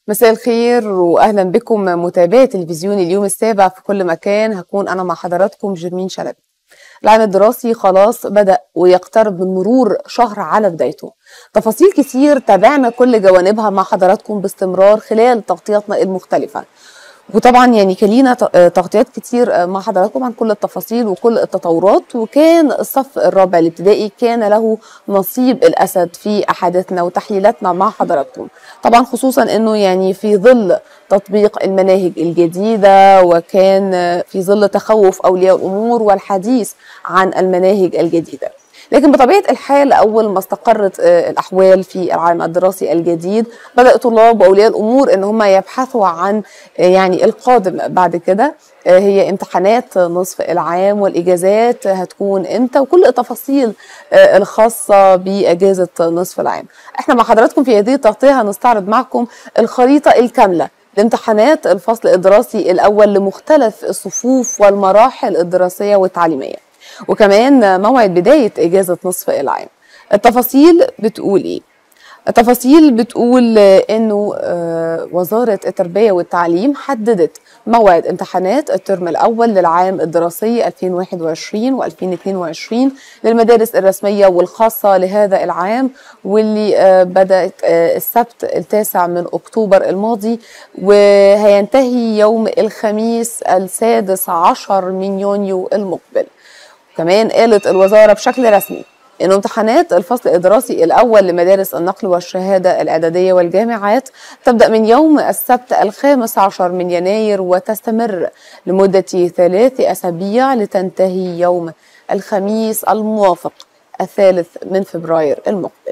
مساء الخير واهلا بكم متابعي تلفزيون اليوم السابع في كل مكان. هكون انا مع حضراتكم جرمين شلبي. العام الدراسي خلاص بدأ ويقترب من مرور شهر على بدايته. تفاصيل كتير تابعنا كل جوانبها مع حضراتكم باستمرار خلال تغطياتنا المختلفة، وطبعا يعني كان لينا تغطيات كتير مع حضراتكم عن كل التفاصيل وكل التطورات. وكان الصف الرابع الابتدائي كان له نصيب الاسد في احاديثنا وتحليلاتنا مع حضراتكم، طبعا خصوصا انه يعني في ظل تطبيق المناهج الجديده، وكان في ظل تخوف اولياء الامور والحديث عن المناهج الجديده. لكن بطبيعة الحال أول ما استقرت الأحوال في العام الدراسي الجديد، بدأ الطلاب وأولياء الأمور إن هم يبحثوا عن يعني القادم بعد كده. هي امتحانات نصف العام والإجازات هتكون إمتى، وكل التفاصيل الخاصة بأجازة نصف العام. احنا مع حضراتكم في هذه التغطية هنستعرض معكم الخريطة الكاملة لامتحانات الفصل الدراسي الأول لمختلف الصفوف والمراحل الدراسية والتعليمية، وكمان موعد بداية إجازة نصف العام. التفاصيل بتقول إيه؟ التفاصيل بتقول إنه وزارة التربية والتعليم حددت موعد امتحانات الترم الأول للعام الدراسي 2021 و2022 للمدارس الرسمية والخاصة لهذا العام، واللي بدأت السبت 9 من أكتوبر الماضي، وهينتهي يوم الخميس 16 من يونيو المقبل. كمان قالت الوزارة بشكل رسمي إن امتحانات الفصل الدراسي الأول لمدارس النقل والشهادة الإعدادية والجامعات تبدأ من يوم السبت 15 من يناير وتستمر لمدة 3 أسابيع لتنتهي يوم الخميس الموافق 3 من فبراير المقبل.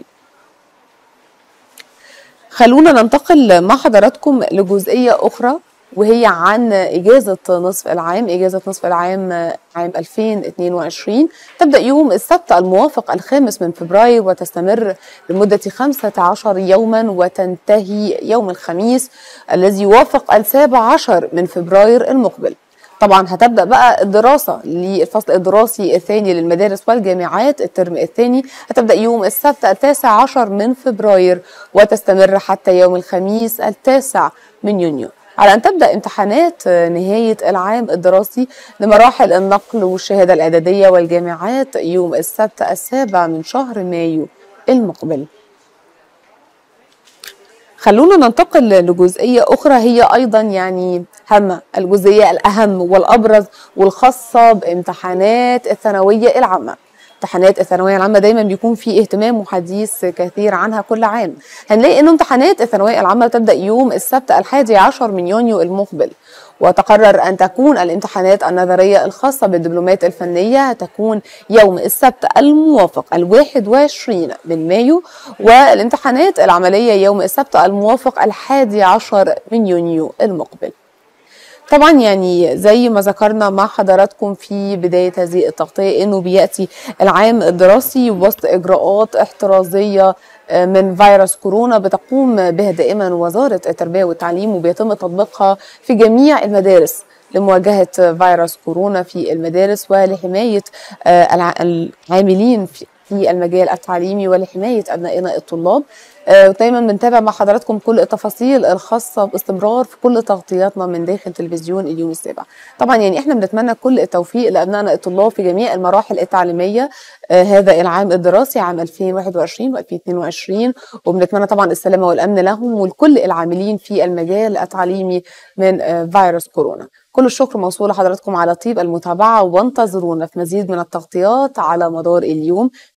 خلونا ننتقل مع حضراتكم لجزئية أخرى، وهي عن إجازة نصف العام. إجازة نصف العام عام 2022 تبدأ يوم السبت الموافق 5 من فبراير وتستمر لمدة 15 يوما وتنتهي يوم الخميس الذي يوافق 17 من فبراير المقبل. طبعا هتبدأ بقى الدراسة للفصل الدراسي الثاني للمدارس والجامعات الترم الثاني، هتبدأ يوم السبت 19 من فبراير وتستمر حتى يوم الخميس 9 من يونيو، على أن تبدأ امتحانات نهاية العام الدراسي لمراحل النقل والشهادة الإعدادية والجامعات يوم السبت 7 من شهر مايو المقبل. خلونا ننتقل لجزئية أخرى هي أيضا يعني هامة، الجزئية الأهم والأبرز والخاصة بامتحانات الثانوية العامة. امتحانات الثانوية العامة دايما بيكون في اهتمام وحديث كثير عنها كل عام. هنلاقي ان امتحانات الثانوية العامة تبدأ يوم السبت 11 من يونيو المقبل، وتقرر أن تكون الامتحانات النظرية الخاصة بالدبلومات الفنية تكون يوم السبت الموافق 21 من مايو، والامتحانات العملية يوم السبت الموافق 11 من يونيو المقبل. طبعا يعني زي ما ذكرنا مع حضراتكم في بداية هذه التغطية انه بيأتي العام الدراسي وسط اجراءات احترازية من فيروس كورونا بتقوم بها دائما وزارة التربية والتعليم، وبيتم تطبيقها في جميع المدارس لمواجهة فيروس كورونا في المدارس ولحماية العاملين في المجال التعليمي ولحماية أبنائنا الطلاب. دايما بنتابع مع حضراتكم كل التفاصيل الخاصة باستمرار في كل تغطياتنا من داخل تلفزيون اليوم السابع. طبعا يعني احنا بنتمنى كل التوفيق لأبنائنا الطلاب في جميع المراحل التعليمية هذا العام الدراسي عام 2021 و2022، وبنتمنى طبعا السلامة والأمن لهم ولكل العاملين في المجال التعليمي من فيروس كورونا. كل الشكر موصول لحضراتكم على طيب المتابعة، وانتظرونا في مزيد من التغطيات على مدار اليوم